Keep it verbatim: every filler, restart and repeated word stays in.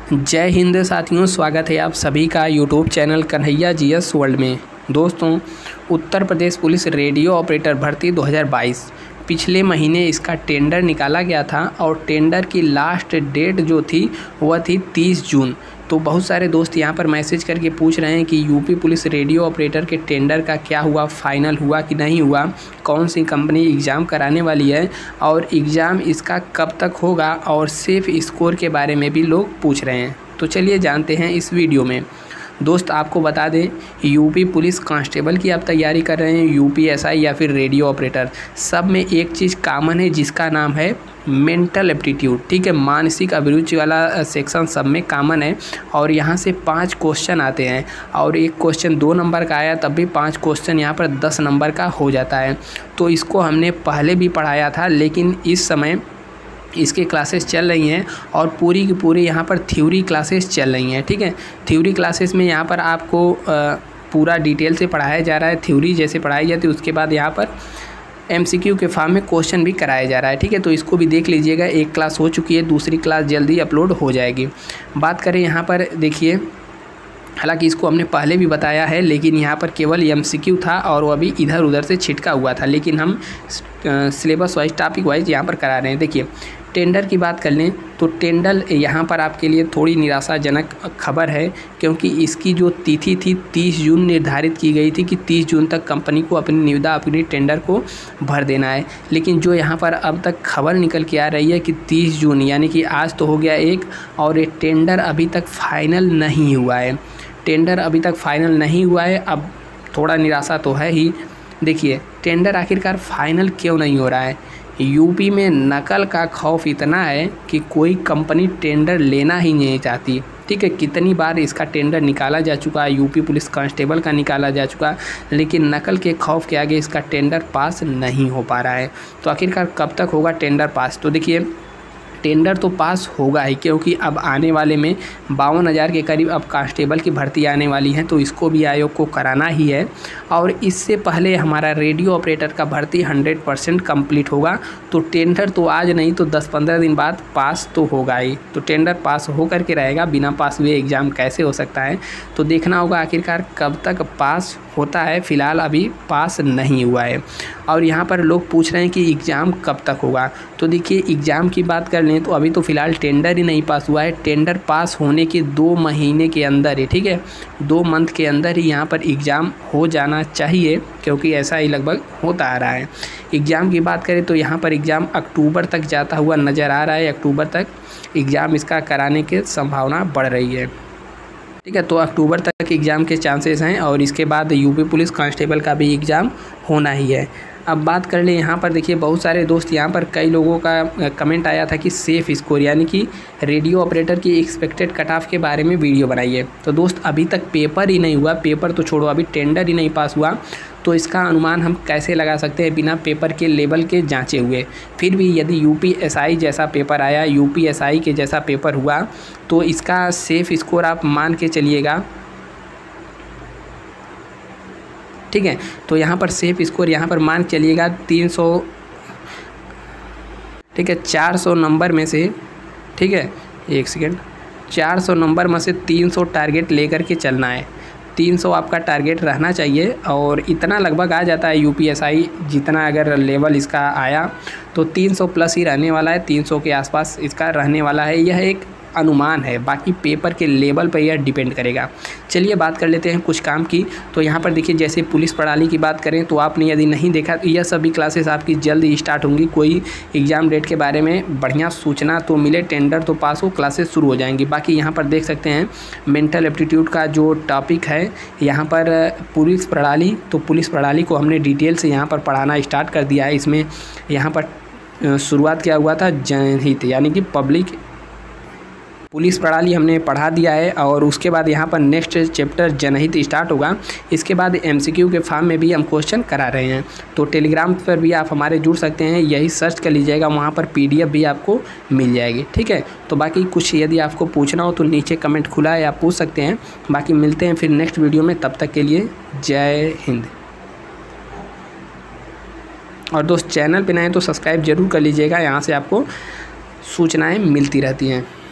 जय हिंद साथियों, स्वागत है आप सभी का YouTube channel Kanhaiya GS world में। दोस्तों, Uttar Pradesh police radio operator भर्ती दो हज़ार बाईस पिछले महीने इसका टेंडर निकाला गया था और टेंडर की लास्ट डेट जो थी वह थी तीस जून। तो बहुत सारे दोस्त यहां पर मैसेज करके पूछ रहे हैं कि यूपी पुलिस रेडियो ऑपरेटर के टेंडर का क्या हुआ, फाइनल हुआ कि नहीं हुआ, कौन सी कंपनी एग्ज़ाम कराने वाली है और एग्ज़ाम इसका कब तक होगा, और सेफ स्कोर के बारे में भी लोग पूछ रहे हैं। तो चलिए जानते हैं इस वीडियो में। दोस्त, आपको बता दें, यूपी पुलिस कांस्टेबल की आप तैयारी कर रहे हैं, यूपी एसआई या फिर रेडियो ऑपरेटर, सब में एक चीज़ कॉमन है जिसका नाम है मेंटल एप्टीट्यूड। ठीक है, मानसिक अभिरुचि वाला सेक्शन सब में कॉमन है और यहाँ से पाँच क्वेश्चन आते हैं और एक क्वेश्चन दो नंबर का आया तब भी पाँच क्वेश्चन यहाँ पर दस नंबर का हो जाता है। तो इसको हमने पहले भी पढ़ाया था, लेकिन इस समय इसके क्लासेस चल रही हैं और पूरी की पूरी यहाँ पर थ्योरी क्लासेस चल रही हैं। ठीक है, थ्योरी क्लासेस में यहाँ पर आपको पूरा डिटेल से पढ़ाया जा रहा है। थ्योरी जैसे पढ़ाई जाती है उसके बाद यहाँ पर एमसीक्यू के फॉर्म में क्वेश्चन भी कराया जा रहा है। ठीक है, तो इसको भी देख लीजिएगा। एक क्लास हो चुकी है, दूसरी क्लास जल्दी अपलोड हो जाएगी। बात करें यहाँ पर, देखिए, हालांकि इसको हमने पहले भी बताया है, लेकिन यहाँ पर केवल एमसीक्यू था और वो अभी इधर उधर से छिटका हुआ था, लेकिन हम सिलेबस वाइज टॉपिक वाइज यहाँ पर करा रहे हैं। देखिए, टेंडर की बात कर लें तो टेंडर यहाँ पर आपके लिए थोड़ी निराशाजनक खबर है, क्योंकि इसकी जो तिथि थी तीस जून निर्धारित की गई थी कि तीस जून तक कंपनी को अपनी निविदा अपनी टेंडर को भर देना है। लेकिन जो यहाँ पर अब तक खबर निकल के आ रही है कि तीस जून यानी कि आज तो हो गया एक, और ये टेंडर अभी तक फाइनल नहीं हुआ है। टेंडर अभी तक फाइनल नहीं हुआ है, अब थोड़ा निराशा तो है ही। देखिए, टेंडर आखिरकार फाइनल क्यों नहीं हो रहा है? यूपी में नकल का खौफ इतना है कि कोई कंपनी टेंडर लेना ही नहीं चाहती। ठीक है, कितनी बार इसका टेंडर निकाला जा चुका है, यूपी पुलिस कांस्टेबल का निकाला जा चुका, लेकिन नकल के खौफ के आगे इसका टेंडर पास नहीं हो पा रहा है। तो आखिरकार कब तक होगा टेंडर पास? तो देखिए, टेंडर तो पास होगा ही, क्योंकि अब आने वाले में बावन हज़ार के करीब अब कांस्टेबल की भर्ती आने वाली है, तो इसको भी आयोग को कराना ही है। और इससे पहले हमारा रेडियो ऑपरेटर का भर्ती हंड्रेड परसेंट कम्प्लीट होगा। तो टेंडर तो आज नहीं तो दस पंद्रह दिन बाद पास तो होगा ही। तो टेंडर पास हो करके रहेगा, बिना पास हुए एग्ज़ाम कैसे हो सकता है? तो देखना होगा आखिरकार कब तक पास होता है। फ़िलहाल अभी पास नहीं हुआ है। और यहाँ पर लोग पूछ रहे हैं कि एग्ज़ाम कब तक होगा। तो देखिए, एग्ज़ाम की बात कर लें तो अभी तो फ़िलहाल टेंडर ही नहीं पास हुआ है। टेंडर पास होने के दो महीने के अंदर ही, ठीक है, दो मंथ के अंदर ही यहाँ पर एग्ज़ाम हो जाना चाहिए, क्योंकि ऐसा ही लगभग होता आ रहा है। एग्ज़ाम की बात करें तो यहाँ पर एग्ज़ाम अक्टूबर तक जाता हुआ नज़र आ रहा है। अक्टूबर तक एग्ज़ाम इसका कराने की संभावना बढ़ रही है। ठीक है, तो अक्टूबर तक एग्ज़ाम के चांसेस हैं और इसके बाद यूपी पुलिस कांस्टेबल का भी एग्ज़ाम होना ही है। अब बात कर ले यहाँ पर, देखिए, बहुत सारे दोस्त यहाँ पर कई लोगों का कमेंट आया था कि सेफ़ स्कोर यानी कि रेडियो ऑपरेटर की एक्सपेक्टेड कट ऑफ के बारे में वीडियो बनाइए। तो दोस्त, अभी तक पेपर ही नहीं हुआ, पेपर तो छोड़ो, अभी टेंडर ही नहीं पास हुआ, तो इसका अनुमान हम कैसे लगा सकते हैं बिना पेपर के लेवल के जांचे हुए? फिर भी यदि यूपी एसआई जैसा पेपर आया, यूपी एसआई के जैसा पेपर हुआ, तो इसका सेफ़ स्कोर आप मान के चलिएगा। ठीक है, तो यहाँ पर सेफ स्कोर यहाँ पर मान चलिएगा तीन सौ, ठीक है, चार सौ नंबर में से, ठीक है, एक सेकेंड, चार सौ नंबर में से तीन सौ टारगेट लेकर के चलना है। तीन सौ आपका टारगेट रहना चाहिए और इतना लगभग आ जाता है यूपीएसआई जितना अगर लेवल इसका आया तो तीन सौ प्लस ही रहने वाला है, तीन सौ के आसपास इसका रहने वाला है। यह एक अनुमान है, बाकी पेपर के लेवल पर यह डिपेंड करेगा। चलिए बात कर लेते हैं कुछ काम की। तो यहाँ पर देखिए, जैसे पुलिस प्रणाली की बात करें तो आपने यदि नहीं देखा तो यह सभी क्लासेस आपकी जल्द ही स्टार्ट होंगी। कोई एग्ज़ाम डेट के बारे में बढ़िया सूचना तो मिले, टेंडर तो पास हो, क्लासेस शुरू हो जाएंगी। बाकी यहाँ पर देख सकते हैं मेंटल एप्टीट्यूड का जो टॉपिक है यहाँ पर पुलिस प्रणाली, तो पुलिस प्रणाली को हमने डिटेल से यहाँ पर पढ़ाना स्टार्ट कर दिया है। इसमें यहाँ पर शुरुआत क्या हुआ था, जनहित यानी कि पब्लिक पुलिस प्रणाली हमने पढ़ा दिया है और उसके बाद यहाँ पर नेक्स्ट चैप्टर जनहित स्टार्ट होगा। इसके बाद एमसीक्यू के फॉर्म में भी हम क्वेश्चन करा रहे हैं। तो टेलीग्राम पर भी आप हमारे जुड़ सकते हैं, यही सर्च कर लीजिएगा, वहाँ पर पीडीएफ भी आपको मिल जाएगी। ठीक है, तो बाकी कुछ यदि आपको पूछना हो तो नीचे कमेंट खुला है, आप पूछ सकते हैं। बाकी मिलते हैं फिर नेक्स्ट वीडियो में, तब तक के लिए जय हिंद। और दोस्त, चैनल पर नए तो सब्सक्राइब जरूर कर लीजिएगा, यहाँ से आपको सूचनाएँ मिलती रहती हैं।